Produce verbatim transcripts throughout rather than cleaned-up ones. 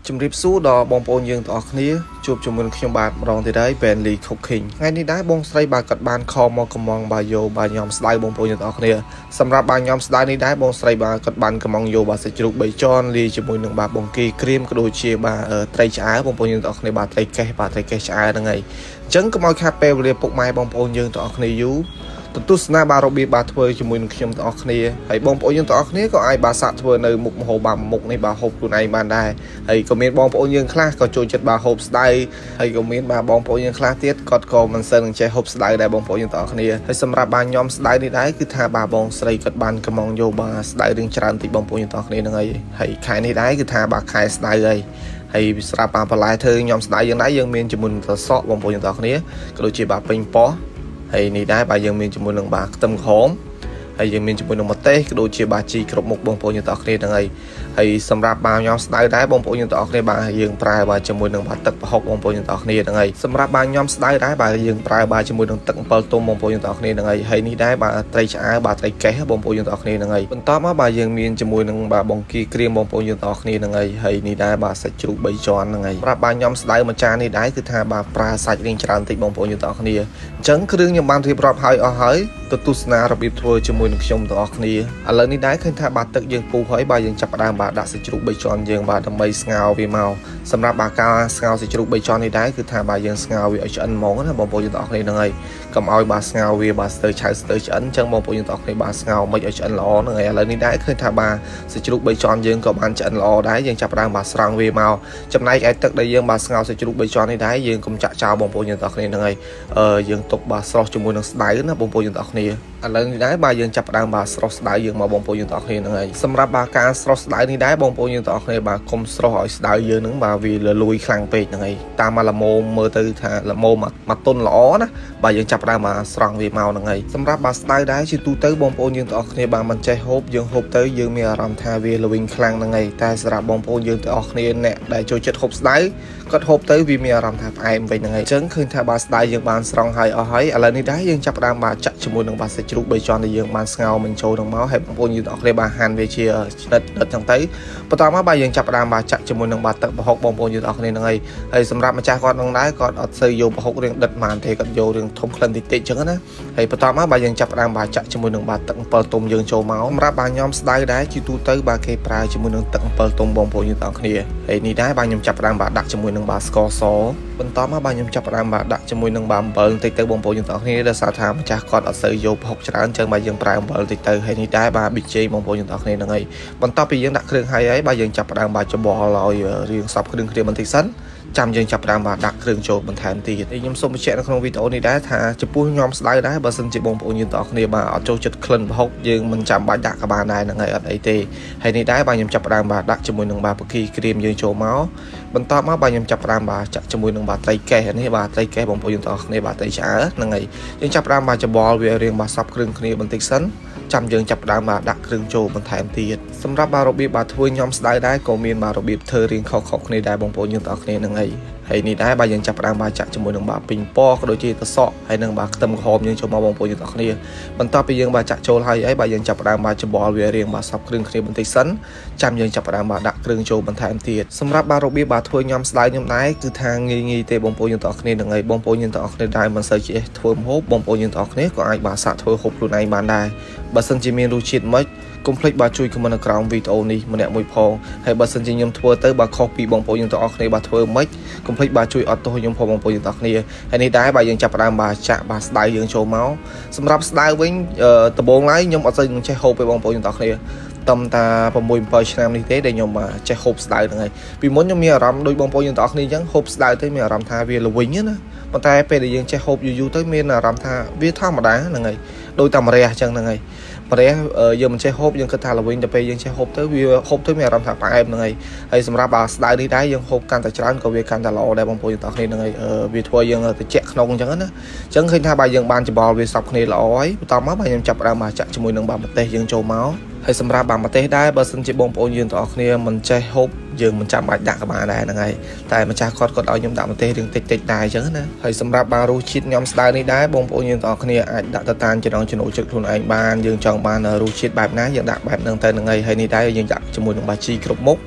ជំរាបសួរដល់បងប្អូនយើងទាំងអស់គ្នាជួបជាមួយនឹងខ្ញុំបាទម្ដងទៀតហើយ Bentley Cooking ថ្ងៃនេះដែរបងស្រីបាទគាត់បានខលមកកំងបាទយោបាទញ៉ាំស្ដៅបងប្អូនយើងទាំងអស់គ្នាសម្រាប់បាទញ៉ាំស្ដៅនេះដែរបងស្រីបាទគាត់បានកំងយោបាទសាច់ជ្រូកបីជាន់លាយជាមួយនឹងបាទបង្គាក្រៀមក៏ដូចជាបាទត្រីឆ្អើបងប្អូនយើងទាំងអស់គ្នាបាទត្រីកេះបាទត្រីកេះឆ្អើហ្នឹងហើយអញ្ចឹងកុំឲ្យខាតពេលវេលាពុកម៉ែបងប្អូនយើងទាំងអស់គ្នាយូរទស្សនាបាទរបៀបបាទធ្វើជាមួយនឹងខ្ញុំទាំងអស់គ្នាហើយបងប្អូនយើងទាំងអស់គ្នាក៏អាចបាទសាកធ្វើនៅមុខម្ហូបបាទមុខនេះបាទហូបខ្លួនឯងបានដែរហើយក៏មានបងប្អូនយើងខ្លះក៏ចូលចិត្តបាទហូបស្ដៅហើយក៏មានបាទបងប្អូនយើងខ្លះទៀតគាត់ក៏មិនសូវនឹងចេះហូបស្ដៅដែរបងប្អូនយើងទាំងអស់គ្នាហើយសម្រាប់បាទខ្ញុំស្ដៅនេះដែរគឺថាបាទបងស្រីគាត់បានកំងយកបាទស្ដៅរឿងច្រើនតិចបងប្អូនយើងទាំងអស់គ្នាហ្នឹងហើយហើយខែនេះដែរគឺថាបាទខែស្ដៅហើយហើយស្រាប់បាទបន្លែធ្វើខ្ញុំស្ដៅយ៉ាងដែរយើងមានជាមួយនឹងត្រសក់បងប្អូនយើងទាំងអស់គ្នាក៏ដូចជាបាទពេញប៉ោះហើយនេះដែរបាទយើងមានជាមួយនឹងបាទខ្ទឹមក្រហមហើយយើងមានជាមួយនឹងម្ទេសក៏ដូចជាបាទជីគ្រប់មុខបងប្អូនយើងទាំងអស់គ្នាហ្នឹងហើយហើយសម្រាប់បាទញ៉ាំស្ដៅដែរបងប្អូនយើងទាំងអស់គ្នាបាទយើងប្រើបាទជាមួយនឹងបាទទឹកប្រហុកបងប្អូនយើងទាំងអស់គ្នាហ្នឹងហើយសម្រាប់បាទញ៉ាំស្ដៅដែរបាទយើងប្រើបាទជាមួយនឹងទឹកអំពិលទុំបងប្អូនយើងទាំងអស់គ្នាហ្នឹងហើយហើយនេះដែរបាទត្រីឆ្អើបាទត្រីកេះបងប្អូនយើងទាំងអស់គ្នាហ្នឹងហើយបន្តមកបាទយើងមានជាមួយនឹងបាទបង្គាក្រៀមបងប្អូនយើងទាំងអស់គ្នាហ្នឹងហើយហើយនេះដែរបាទសាច់ជ្រូកបីជាន់ហ្នឹងហើយសម្រាប់បាទញ៉ាំស្ដៅមួយចាននេះដែរគឺថាបាទប្រើសាច់រៀងច្រើនតិចបងប្អូនយើងទាំងអស់គ្នាអញ្ចឹងគ្រឿងខ្ញុំបានរៀបរាប់ហើយអស់ហើយទៅទស្សនារបៀបធ្វើជាមួយនឹងខ្ញុំទាំងអស់គ្នាឥឡូវនេះដែរឃើញថាបាទទឹកយើងពុះហើយបាទយើងចាប់ផ្ដើមបាទដាក់សាច់ជ្រូកបីជាន់យើងបាទដើម្បីស្ងោរវាមកសម្រាប់បាទការស្ងោរសាច់ជ្រូកបីជាន់នេះដែរគឺថាបាទយើងស្ងោរវាឲ្យឆ្អិនហ្មងណាបងប្អូនយើងទាំងអស់គ្នាហ្នឹងហើយកុំឲ្យបាទស្ងោរវាបាទស្ទើរឆៅស្ទើរឆ្អិនអញ្ចឹងបងប្អូនយើងទាំងអស់គ្នាបាទស្ងោរមិនឲ្យឆ្អិនល្អហ្នឹងហើយឥឡូវនេះដែរឃើញថាបាទសាច់ជ្រូកបីជាន់យើងក៏បានឆ្អិនល្អដែរយើងចាប់ផ្ដើមបាទស្រង់វាមកចំណែកឯទឹកដែលយើងបាទស្ងោរសាច់ជ្រូកបីជាន់នេះដែរយើងកុំចាក់ចោលបងប្អូនយើងទាំងអស់គ្នាហ្នឹងហើយអឺយើងទុកបាទស្រោះជាមួយនឹងស្ដៅណាបងប្អូនយើងទាំងអស់គ្នាឥឡូវនេះដែរបាទយើងចាប់ផ្ដើមបាទស្រោះស្ដៅយើងមកបងប្អូនយើងទាំងអស់គ្នាហ្នឹងហើយសម្រាប់បាទការស្រោះស្ដៅនេះដែរបងប្អូនយើងទាំងអស់គ្នាបាទកុំស្រោះឲ្យស្ដៅយើងហ្នឹងបាទវាលលួយខ្លាំងពេកហ្នឹងហើយតាមមកល្មមមើលទៅថាល្មមមកទុនល្អណាបាទយើងចាប់ផ្ដើមបាទស្រង់វាមកហ្នឹងហើយសម្រាប់បាទស្ដៅដែរជាទូទៅបងប្អូនយើងទាំងអស់គ្នាបាទមិនចេះហូបយើងហូបទៅយើងមានអារម្មណ៍ថាវាល្វីងខ្លាំងហ្នឹងហើយតែសម្រាប់បងប្អូនយើងទាំងអស់គ្នាអ្នកដែលចូលចិត្តហូបស្ដៅគាត់ហូបទៅវាមានអារម្មណ៍ថាផ្អែមវិញហ្នឹងហើយអញ្ចឹងឃើញថាបាទស្ដៅយើងបានស្រង់ហើយអស់ហើយឥឡូវនេះដែរយើងចាប់ផ្ដើមបាទចាក់ជាមួយនឹងបាទសាច់ជ្រូកបីជាន់ដែលយើងបានស្ងោរមិនចូលនឹងមកហើយបងប្អូនយើងទាំងអស់គ្នាបាទហាន់វាជាឆ្និតឆ្និតចឹងទៅបន្តមកបាទយើងចាប់ផ្ដើមបាទចាក់ជាមួយនឹងបាទទឹកប្រហុកបងប្អូនយើងទាំងអស់គ្នាហ្នឹងហើយហើយសម្រាប់ម្ចាស់គាត់នឹងដែរគាត់អត់សូវយកប្រហុករៀងដិតប៉ុន្មានទេគាត់យករៀងធំក្លិនតិចតិចចឹងណាហើយបន្តមកបាទយើងចាប់ផ្ដើមបាទចាក់ជាមួយនឹងបាទទឹកអំពិលទុំយើងចូលមកសម្រាប់បាទញ៉ាំស្ដៅដែរជាទូទៅបាទគេប្រើជាមួយនឹងទឹកអំពិលទុំបងប្អូនយើងទាំងអស់គ្នាហើយនេះដែរបាទខ្ញុំចាប់ផ្ដើមបាទដាក់ជាមួយនឹងបាទស្ករសបន្តមកបាទខ្ញុំចាប់ផ្ដើមបាទដាក់ជាមួយនឹងបាទអំបិលបន្តិចទៅបងប្អូនយើងទាំងអស់គ្នាដោយសារថាម្ចាស់គាត់អត់សូវយកប្រហុកច្រើនអញ្ចឹងបាទយើងប្រើអំបិលបន្តិចទៅហើយនេះដែរបាទប៊ីចេងបងប្អូនយើងទាំងអស់គ្នាហ្នឹងហើយបន្ទាប់ពីយើងដាក់គ្រឿងហើយហើយបាទយើងចាប់ផ្ដើមបាទច្បល់ឲ្យរៀងសព្វគ្រឿងគ្រាបន្តិចសិនចាំយើងចាប់ផ្ដើមបាទដាក់គ្រឿងចូលបន្ថែមទៀតហើយខ្ញុំសូមបញ្ជាក់នៅក្នុងវីដេអូនេះដែរថាចំពោះញ៉ាំស្ដៅដែរបើសិនជាបងប្អូនយើងទាំងអស់គ្នាបាទអត់ចូលចិត្តក្លិនប្រហុកយើងមិនចាំបាច់ដាក់ក៏បានដែរហ្នឹងហើយអត់អីទេហើយនេះដែរបាទខ្ញុំចាប់ផ្ដើមបាទដាក់ជាមួយនឹងបាទប៊ីក្រៀមយើងចូលមកបន្តមកបាទខ្ញុំចាប់ផ្ដើមបាទចាក់ជាមួយនឹងបាទត្រីកេះនេះបាទត្រីកេះបងប្អូនយើងទាំងអស់គ្នាបាទត្រីឆ្អើហ្នឹងហើយយើងចាប់ផ្ដើមបាទច្បល់វារៀងបាទសព្វគ្រឿងគ្នាបន្តិចសិនចាំយើងចាប់ផ្ដើមបាទដាក់គ្រឿងចូលបន្ថែមទៀតសម្រាប់បាទរបៀបបាទធ្វើញ៉ាំស្ដៅដែរក៏មានបាទរបៀបធ្វើរៀងខុសៗគ្នាដែរបងប្អូនយើងទាំងអស់គ្នាហ្នឹងហើយហើយនេះដែរបាទយើងចាប់ផ្ដើមបាទចាក់ជាមួយនឹងបាទពេញប៉ោះក៏ដូចជាត្រសក់ហើយនឹងបាទខ្ទឹមក្រហមយើងចូលមកបងប្អូនយើងទាំងអស់គ្នាបន្ទាប់ពីយើងបាទចាក់ចូលហើយហើយបាទយើងចាប់ផ្ដើមបាទច្បល់វារៀងបាទសព្វគ្រឿងគ្នាបន្តិចសិនចាំយើងចាប់ផ្ដើមបាទដាក់គ្រឿងចូលបន្ថែមទៀតសម្រាប់បាទរបៀបបាទធ្វើញ៉ាំស្ដៅខ្ញុំដែរគឺថាងាយងាយទេបងប្អូនយើងទាំងអស់គ្នាហ្នឹងហើយបងប្អូនយើងទាំងអស់គ្នាដែរមិនសូវចេះធ្វើម្ហូបបងប្អូនយើងទាំងអស់គ្នាក៏អាចបាទសាកធ្វើហូបខ្លួនឯងបានដែរបើសិនជាមានរសជាតិមិនកុំភ្លេចបាទជួយខមមិននៅក្រោមវីដេអូនេះម្នាក់មួយផងហើយបើសិនជាខ្ញុំធ្វើទៅបាទខុសពីបងប្អូនយើងទាំងអស់គ្នាបាទធ្វើមិនកុំភ្លេចបាទជួយអត់ទោសខ្ញុំផងបងប្អូនយើងទាំងអស់គ្នាហើយនេះដែរបាទយើងចាប់ផ្ដើមបាទចាក់បាទស្ដៅយើងចូលមកសម្រាប់ស្ដៅវិញដំបូងឡើយខ្ញុំអត់សូវនឹងចេះហូបទេបងប្អូនយើងទាំងអស់គ្នាតំតា៦ 7ឆ្នាំនេះទេដែលខ្ញុំចេះហូបស្ដៅហ្នឹងហើយពីមុនខ្ញុំមានអារម្មណ៍ដូចបងប្អូនយើងទាំងអស់គ្នាអញ្ចឹងហូបស្ដៅទៅមានអារម្មណ៍ថាវាល្វីងណាប៉ុន្តែពេលដែលយើងចេះហូបយូរយូរទៅមានអារម្មណ៍ថាវាធម្មតាហ្នឹងហើយដូចតែម្រះអញ្ចឹងហ្នឹងហើយម្រះយើងមិនចេះហូបយើងគិតថាល្វីងតែពេលយើងចេះហូបទៅវាហូបទៅមានអារម្មណ៍ថាផ្អែមហ្នឹងហើយហើយសម្រាប់បាទស្ដៅនេះដែរយើងហូបកាន់តែច្រើនក៏វាកាន់តែល្អដែរបងប្អូនយើងទាំងអស់គ្នាហ្នឹងហើយវាធ្វើយើងត្រជាក់ក្នុងអញ្ចឹងណាអញ្ចឹងឃើញថាបាទយើងបានច្បល់វាសព្វគ្នាល្អហើយបន្តមកបាទខ្ញុំចាប់ផ្ដើមបាទចាក់ជាមួយនឹងបាទម្ទេសយើងចូលមកហើយសម្រាប់បាទម្ទេសដែរបើសិនជាបងប្អូនយើងទាំងអស់គ្នាមិនចេះហូបយើងមិនចាំបាច់ដាក់ក៏បានដែរហ្នឹងហើយតែម្ចាស់គាត់គាត់ឲ្យខ្ញុំដាក់ម្ទេសរៀងតិចតិចដែរអញ្ចឹងណាហើយសម្រាប់បាទរសជាតិញ៉ាំស្ដៅនេះដែរបងប្អូនយើងទាំងអស់គ្នាអាចដាក់ទៅតាមចំណង់ចំណូលចិត្តខ្លួនឯងបានយើងចង់បានរសជាតិបែបណាយើងដាក់បែបហ្នឹងទៅហ្នឹងហើយហើយនេះដែរយើងដាក់ជាមួយនឹងបាទជីគ្រប់មុខ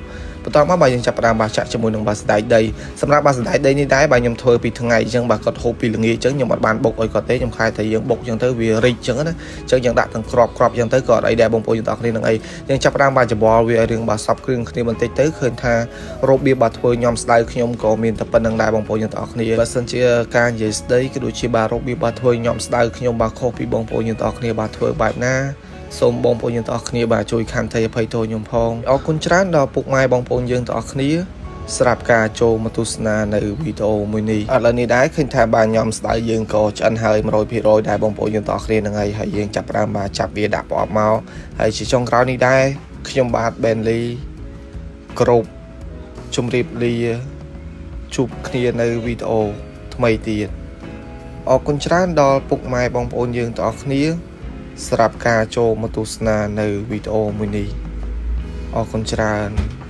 បន្ទាប់មកបាទយើងចាប់ផ្ដើមបាទចាក់ជាមួយនឹងបាទស្ដាយដីសម្រាប់បាទស្ដាយដីនេះដែរបាទខ្ញុំធ្វើពីថ្ងៃអញ្ចឹងបាទគាត់ហូបពីល្ងាចអញ្ចឹងខ្ញុំអត់បានបុកឲ្យគាត់ទេខ្ញុំខ្លាចថាយើងបុកអញ្ចឹងទៅវារីកអញ្ចឹងណាអញ្ចឹងយើងដាក់ទាំងក្របក្របអញ្ចឹងទៅក៏អត់អីដែរបងប្អូនយើងទាំងអស់គ្នានឹងអីយើងចាប់ផ្ដើមបាទច្បល់វាឲ្យរឿងបាទសពគ្រឿងគ្នាបន្តិចទៅឃើញថារបៀបបាទធ្វើញ៉ាំស្ដៅខ្ញុំក៏មានតែប៉ុណ្្នឹងដែរបងប្អូនយើងទាំងអស់គ្នាបើសិនជាការនិយាយស្ដីក៏ដូចជាបាទរបៀបបាទធ្វើញ៉ាំស្ដៅខ្ញុំបាទខុសពីបងប្អូនយើងទាំងអស់គ្នាបាទធ្វើបែបណាសូមបងប្អូនយើងទាំងអស់គ្នាបាទជួយខន្តីអភ័យទោសខ្ញុំផងអរគុណច្រើនដល់ពុកម៉ែបងប្អូនយើងទាំងអស់គ្នាស្រាប់ការចូលមកទស្សនានៅវីដេអូមួយនេះឥឡូវនេះដែរឃើញថាបាទញ៉ាំស្ដៅយើងក៏ឆ្អិនហើយ một trăm phần trăm ដែរបងប្អូនយើងទាំងអស់គ្នានឹងហើយយើងចាប់ផ្ដើមបាទចាប់វាដាក់ប្រអប់មកហើយជាចុងក្រោយនេះដែរខ្ញុំបាទ Benly គ្រប់ជម្រាបលាជួបគ្នានៅវីដេអូថ្មីទៀតអរគុណច្រើនដល់ពុកម៉ែបងប្អូនយើងទាំងអស់គ្នាស្រាប់ការចូលមកទស្សនានៅវីដេអូមួយនេះអរគុណច្រើន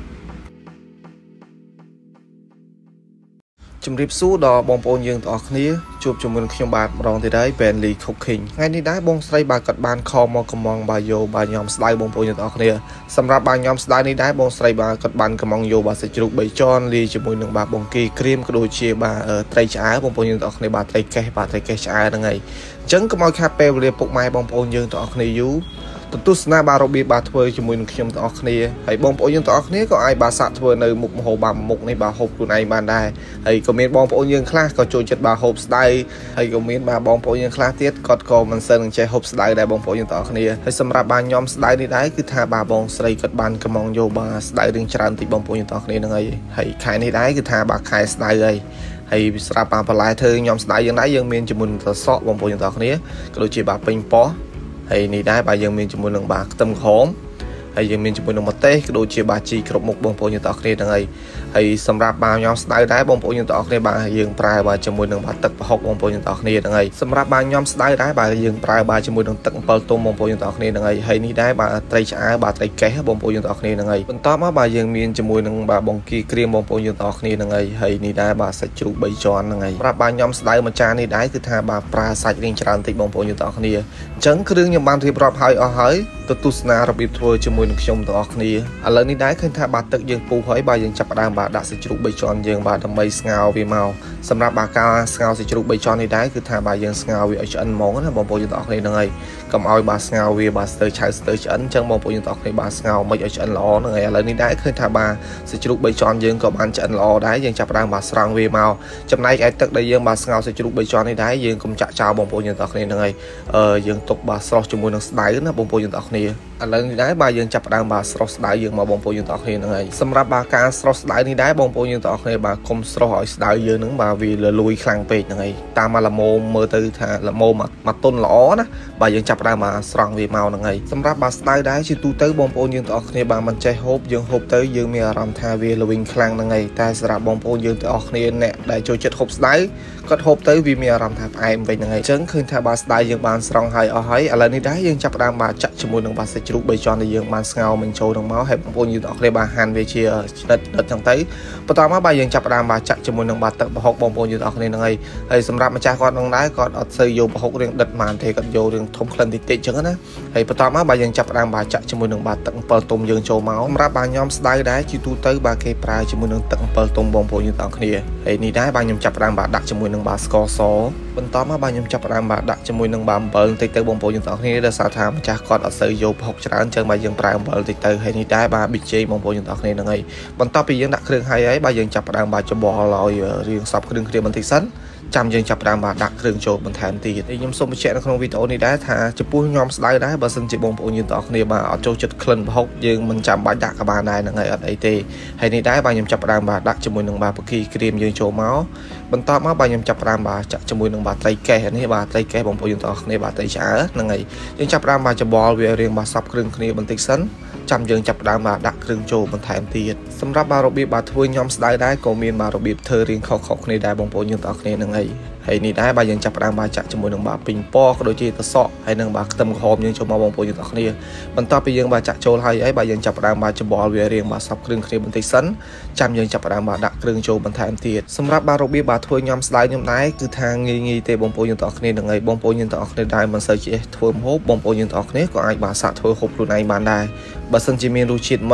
ជំរាបសួរដល់បងប្អូនយើងទាំងអស់គ្នាជួបជាមួយនឹងខ្ញុំបាទម្ដងទៀតហើយ Benly Cooking ថ្ងៃនេះដែរបងស្រីបាទគាត់បានខលមកកំងបាទយោបាទញ៉ាំស្ដៅបងប្អូនយើងទាំងអស់គ្នាសម្រាប់បាទញ៉ាំស្ដៅនេះដែរបងស្រីបាទគាត់បានកំងយោបាទសាច់ជ្រូកបីជាន់លាយជាមួយនឹងបាទបង្គាក្រៀមក៏ដូចជាបាទត្រីឆ្អើបងប្អូនយើងទាំងអស់គ្នាបាទត្រីកេះបាទត្រីកេះឆ្អើហ្នឹងហើយអញ្ចឹងកុំឲ្យខាតពេលវេលាពុកម៉ែបងប្អូនយើងទាំងអស់គ្នាយូរទស្សនាបាទរបៀបបាទធ្វើជាមួយនឹងខ្ញុំទាំងអស់គ្នាហើយបងប្អូនយើងទាំងអស់គ្នាក៏អាចបាទសាក់ធ្វើនៅមុខម្ហូបបាទមុខនេះបាទហូបខ្លួនឯងបានដែរហើយក៏មានបងប្អូនយើងខ្លះក៏ចូលចិត្តបាទហូបស្ដៅហើយក៏មានបាទបងប្អូនយើងខ្លះទៀតគាត់ក៏មិនសូវនឹងចេះហូបស្ដៅដែរបងប្អូនយើងទាំងអស់គ្នាហើយសម្រាប់បាទញ៉ាំស្ដៅនេះដែរគឺថាបាទបងស្រីគាត់បានកំងយកបាទស្ដៅរឿងច្រើនតិចបងប្អូនយើងទាំងអស់គ្នាហ្នឹងហើយហើយខែនេះដែរគឺថាបាទខែស្ដៅហើយហើយស្រាប់បាទបន្លែធ្វើញ៉ាំស្ដៅយ៉ាងដែរយើងមានជាមួយនឹងត្រសក់បងប្អូនយើងទាំងអស់គ្នាក៏ដូចជាបាទពេញប៉ោះហើយនេះដែរបាទយើងមានជាមួយនឹងបាទខ្ទឹមក្រហមហើយយើងមានជាមួយនឹងម្ទេសក៏ដូចជាបាទជីគ្រប់មុខបងប្អូនយើងទាំងអស់គ្នាហ្នឹងហើយហើយសម្រាប់បាទញ៉ាំស្ដៅដែរបងប្អូនយើងទាំងអស់គ្នាបាទយើងប្រើបាទជាមួយនឹងបាទទឹកប្រហុកបងប្អូនយើងទាំងអស់គ្នាហ្នឹងហើយសម្រាប់បាទញ៉ាំស្ដៅដែរបាទយើងប្រើបាទជាមួយនឹងទឹកអំពិលទុំបងប្អូនយើងទាំងអស់គ្នាហ្នឹងហើយហើយនេះដែរបាទត្រីឆ្អើបាទត្រីកេះបងប្អូនយើងទាំងអស់គ្នាហ្នឹងហើយបន្ទាប់មកបាទយើងមានជាមួយនឹងបាទបង្គាក្រៀមបងប្អូនយើងទាំងអស់គ្នាហ្នឹងហើយហើយនេះដែរបាទសាច់ជ្រូកបីជាន់ហ្នឹងហើយសម្រាប់បាទញ៉ាំស្ដៅមួយចាននេះដែរគឺថាបាទប្រើសាច់រៀងច្រើនតិចបងប្អូនយើងទាំងអស់គ្នាអញ្ចឹងគ្រឿងខ្ញុំបានរៀបរាប់ហើយអស់ហើយទៅទស្សនារបៀបធ្វើជាមួយនឹងខ្ញុំទាំងអស់គ្នាឥឡូវនេះដែរឃើញថាបាទទឹកយើងពុះហើយបាទយើងចាប់ផ្ដើមបាទដាក់សាច់ជ្រូកបីជាន់យើងបាទដើម្បីស្ងោរវាមកសម្រាប់បាទការស្ងោរសាច់ជ្រូកបីជាន់នេះដែរគឺថាបាទយើងស្ងោរវាឲ្យឆ្អិនហ្មងណាបងប្អូនយើងទាំងអស់គ្នាហ្នឹងហើយកុំឲ្យបាទស្ងោរវាបាទស្ទើរឆៅស្ទើរឆ្អិនអញ្ចឹងបងប្អូនយើងទាំងអស់គ្នាបាទស្ងោរមិនឲ្យឆ្អិនល្អហ្នឹងហើយឥឡូវនេះដែរឃើញថាបាទសាច់ជ្រូកបីជាន់យើងក៏បានឆ្អិនល្អដែរយើងចាប់ផ្ដើមបាទស្រង់វាមកចំណែកឯទឹកដែលយើងបាទស្ងោរសាច់ជ្រូកបីជាន់នេះដែរយើងកុំចាក់ចោលបងប្អូនយើងទាំងអស់គ្នាហ្នឹងហើយអឺយើងទុកបាទស្រោះជាមួយនឹងស្ដៅណាបងប្អូនយើងទាំងអស់គ្នាឥឡូវនេះដែរបាទយើងចាប់ផ្ដើមបាទស្រោះស្ដៅយើងមកបងប្អូនយើងទាំងអស់គ្នាហ្នឹងហើយសម្រាប់បាទការស្រោះស្ដៅនេះដែរបងប្អូនយើងទាំងអស់គ្នាបាទកុំស្រោះឲ្យស្ដៅយើងហ្នឹងបាទវាលលួយខ្លាំងពេកហ្នឹងហើយតាមមកល្មមមើលទៅថាល្មមមកតុនល្អណាបាទយើងចាប់ផ្ដើមបាទស្រង់វាមកហ្នឹងហើយសម្រាប់បាទស្ដៅដែរជាទូទៅបងប្អូនយើងទាំងអស់គ្នាបាទមិនចេះហូបយើងហូបទៅយើងមានអារម្មណ៍ថាវាល្វីងខ្លាំងហ្នឹងហើយតែសម្រាប់បងប្អូនយើងទាំងអស់គ្នាអ្នកដែលចូលចិត្តហូបស្ដៅគាត់ហូបទៅវាមានអារម្មណ៍ថាផ្អែមវិញហ្នឹងហើយអញ្ចឹងឃើញថាបាទស្ដៅយើងបានស្រង់ហើយអស់ហើយឥឡូវនេះដែរយើងចាប់ផ្ដើមបាទចាក់ជាមួយនឹងបាទសាច់ជ្រូកបីជាន់ដែលយើងបានស្ងោរមិនចូលនឹងមកហើយបងប្អូនយើងទាំងអស់គ្នាបាទហាន់វាជាឆ្និតដិតចឹងទៅបន្តមកបាទយើងចាប់ផ្ដើមបាទចាក់ជាមួយនឹងបាទទឹកប្រហុកបងប្អូនយើងទាំងអស់គ្នាហ្នឹងហើយហើយសម្រាប់ម្ចាស់គាត់នឹងដែរគាត់អត់សូវយកប្រហុករៀងដិតបានទេគាត់យករៀងធំក្លិនតិចតិចចឹងណាហើយបន្តមកបាទយើងចាប់ផ្ដើមបាទចាក់ជាមួយនឹងបាទទឹកអំពិលទុំយើងចូលមកសម្រាប់បាទញ៉ាំស្ដៅដែរជាទូទៅបាទគេប្រើជាមួយនឹងទឹកអំពិលទុំបងប្អូនយើងទាំងអស់គ្នាហើយនេះដែរបាទខ្ញុំចាប់ផ្ដើមបាទដាក់ជាមួយនឹងបាទស្ករសបន្តមកបាទខ្ញុំចាប់ផ្ដើមបាទដាក់ជាមួយនឹងបាទអំបិលបន្តិចទៅបងប្អូនយើងទាំងអស់គ្នាដោយសារថាម្ចាស់គាត់អត់សូវយកប្រហុកច្រើនចឹងបាទយើងប្រើអំបិលបន្តិចទៅហើយនេះដែរបាទប៊ីចេងបងប្អូនយើងទាំងអស់គ្នាហ្នឹងហើយបន្ទាប់ពីយើងដាក់គ្រឿងហើយហើយបាទយើងចាប់ផ្ដើមបាទច្បល់ឲ្យរៀងសព្វគ្រឿងគ្នាបន្តិចសិនចាំយើងចាប់ផ្ដើមបាទដាក់គ្រឿងចូលបន្ថែមទៀតខ្ញុំសូមបញ្ជាក់នៅក្នុងវីដេអូនេះដែរថាចំពោះញ៉ាំស្ដៅដែរបើសិនជាបងប្អូនយើងទាំងអស់គ្នាបាទអត់ចូលចិត្តក្លិនប្រហុកយើងមិនចាំបាច់ដាក់ក៏បានដែរហ្នឹងហើយអត់អីទេហើយនេះដែរបាទខ្ញុំចាប់ផ្ដើមបាទដាក់ជាមួយនឹងបាទប៊ីក្រៀមយើងចូលមកបន្ទាប់មកបាទខ្ញុំចាប់ផ្ដើមបាទចាក់ជាមួយនឹងបាទត្រីកេះនេះបាទត្រីកេះបងប្អូនយើងទាំងអស់គ្នាបាទត្រីឆ្អើហ្នឹងហើយយើងចាប់ផ្ដើមបាទច្បល់វារៀងបាទសព្វគ្រឿងគ្នាបន្តិចសិនចាំយើងចាប់ផ្ដើមបាទដាក់គ្រឿងចូលបន្ថែមទៀតសម្រាប់បាទរបៀបបាទធ្វើញ៉ាំស្ដៅដែរក៏មានបាទរបៀបធ្វើរៀងខុសៗគ្នាដែរបងប្អូនយើងទាំងអស់គ្នាហ្នឹងហើយហើយនេះដែរបាទយើងចាប់ផ្ដើមបាទចាក់ជាមួយនឹងបាទពេញប៉ក៏ដូចជាត្រសក់ហើយនឹងបាទខ្ទឹមក្រហមយើងចូលមកបងប្អូនយើងទាំងអស់គ្នាបន្ទាប់ពីយើងបាទចាក់ចូលហើយហើយបាទយើងចាប់ផ្ដើមបាទច្បល់វារៀងបាទសព្វគ្រឿងគ្នាបន្តិចសិនចាំយើងចាប់ផ្ដើមបាទដាក់គ្រឿងចូលបន្ថែមទៀតសម្រាប់បាទរបៀបបាទធ្វើញ៉ាំស្ដៅខ្ញុំដែរគឺថាងាយងាយទេបងប្អូនយើងទាំងអស់គ្នាហ្នឹងហើយបងប្អូនយើងទាំងអស់គ្នាដែរមិនសូវចេះធ្វើម្ហូបបងប្អូនយើងទាំងអស់គ្នាក៏អាចបាទសាកធ្វើហូបខ្លួនឯងបានដែរបើសិនជាមានរសជាតិមិន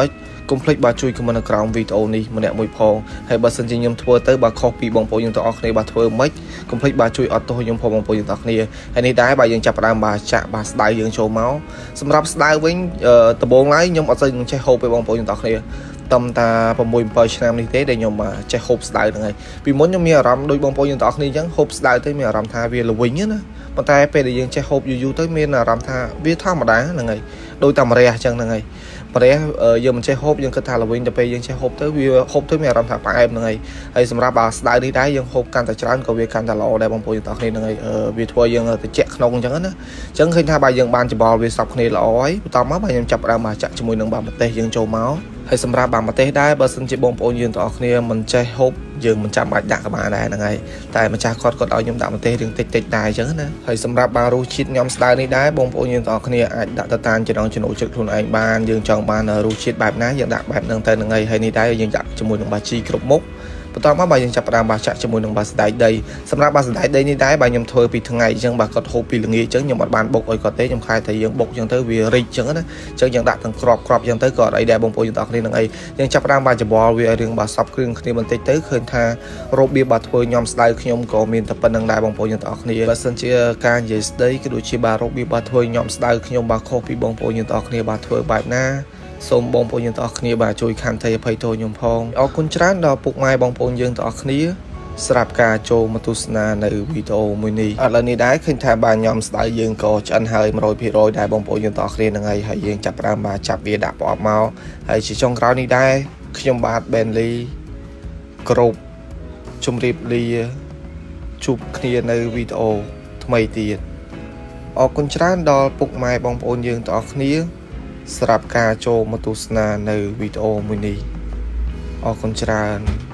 កុំភ្លេចបាទជួយ comment នៅក្រោមវីដេអូនេះម្នាក់មួយផងហើយបើសិនជាខ្ញុំធ្វើទៅបាទខុសពីបងប្អូនយើងទាំងអស់គ្នាបាទធ្វើមិនកុំភ្លេចបាទជួយអត់ទោសខ្ញុំផងបងប្អូនយើងទាំងអស់គ្នាហើយនេះដែរបាទយើងចាប់ផ្ដើមបាទចាក់បាទស្ដៅយើងចូលមកសម្រាប់ស្ដៅវិញដំបូងឡើយខ្ញុំអត់សូវនឹងចេះហូបទេបងប្អូនយើងទាំងអស់គ្នាតំតា6 7ឆ្នាំនេះទេដែលខ្ញុំចេះហូបស្ដៅហ្នឹងហើយពីមុនខ្ញុំមានអារម្មណ៍ដូចបងប្អូនយើងទាំងអស់គ្នាអញ្ចឹងហូបស្ដៅទៅមានអារម្មណ៍ថាវាល្វីងណាប៉ុន្តែពេលដែលយើងចេះហូបយូរយូរទៅមានអារម្មណ៍ថាវាធម្មតាហ្នឹងហើយដូចតែម្រះអញ្ចឹងហ្នឹងហើយម្រះយើងមិនចេះហូបយើងគិតថាល្វីងតែពេលយើងចេះហូបទៅវាហូបទៅមានអារម្មណ៍ថាផ្អែមហ្នឹងហើយហើយសម្រាប់ស្ដៅនេះដែរយើងហូបកាន់តែច្រើនក៏វាកាន់តែល្អដែរបងប្អូនទាំងអស់គ្នាហ្នឹងហើយវាធ្វើយើងត្រជាក់ក្នុងអញ្ចឹងណាអញ្ចឹងឃើញថាបាទយើងបានច្បល់វាសពគ្នាល្អហើយបន្តមកបាទខ្ញុំចាប់ផ្ដើមបាទចាក់ជាមួយនឹងបាទម្ទេសយើងចូលមកហើយសម្រាប់បាទម្ទេសដែរបើសិនជាបងប្អូនយើងទាំងអស់គ្នាមិនចេះហូបយើងមិនចាំបាច់ដាក់ក៏បានដែរហ្នឹងហើយតែម្ចាស់គាត់គាត់ឲ្យខ្ញុំដាក់ម្ទេសរៀងតិចតិចដែរអញ្ចឹងណាហើយសម្រាប់បាទរសជាតិញ៉ាំស្ដៅនេះដែរបងប្អូនយើងទាំងអស់គ្នាអាចដាក់ទៅតាមចំណង់ចំណូលចិត្តខ្លួនឯងបានយើងចង់បានរសជាតិបែបណាយើងដាក់បែបហ្នឹងទៅហ្នឹងហើយហើយនេះដែរយើងដាក់ជាមួយនឹងបាទជីគ្រប់មុខបន្តមកបាទយើងចាប់ផ្ដើមបាទចាក់ជាមួយនឹងបាទសណ្តែកដីសម្រាប់បាទសណ្តែកដីនេះដែរបាទខ្ញុំធ្វើពីថ្ងៃអញ្ចឹងបាទគាត់ហូបពីល្ងាចអញ្ចឹងខ្ញុំអត់បានបុកឲ្យគាត់ទេខ្ញុំខ្លាចតែយើងបុកអញ្ចឹងទៅវារីកអញ្ចឹងណាអញ្ចឹងយើងដាក់ទាំងក្របក្របអញ្ចឹងទៅក៏អត់អីដែរបងប្អូនយើងទាំងអស់គ្នានឹងអីយើងចាប់ផ្ដើមបាទច្បល់វាឲ្យរឿងបាទសពគ្រឿងគ្នាបន្តិចទៅឃើញថារបៀបបាទធ្វើញ៉ាំស្ដៅខ្ញុំក៏មានតែប៉ុណ្្នឹងដែរបងប្អូនយើងទាំងអស់គ្នាបើសិនជាការនិយាយស្ដីក៏ដូចជាបាទរបៀបបាទធ្វើញ៉ាំស្ដៅខ្ញុំបាទខុសពីបងប្អូនយើងទាំងអស់គ្នាបាទធ្វើបែបណាសូមបងប្អូនយើងទាំងអស់គ្នាបាទជួយខន្តីអភ័យទោសខ្ញុំផងអរគុណច្រើនដល់ពុកម៉ែបងប្អូនយើងទាំងអស់គ្នាស្រាប់ការចូលមកទស្សនានៅវីដេអូមួយនេះឥឡូវនេះដែរឃើញថាបាទញ៉ាំស្ដៅយើងក៏ឆ្អិនហើយ one hundred percent ដែរបងប្អូនយើងទាំងអស់គ្នាហ្នឹងហើយហើយយើងចាប់ផ្ដើមបាទចាប់វាដាក់ប្រអប់មកហើយជាចុងក្រោយនេះដែរខ្ញុំបាទ Benly គ្រប់ជម្រាបលាជួបគ្នានៅវីដេអូថ្មីទៀតអរគុណច្រើនដល់ពុកម៉ែបងប្អូនយើងទាំងអស់គ្នាស្រាប់ការចូលមកទស្សនានៅវីដេអូមួយនេះអរគុណច្រើន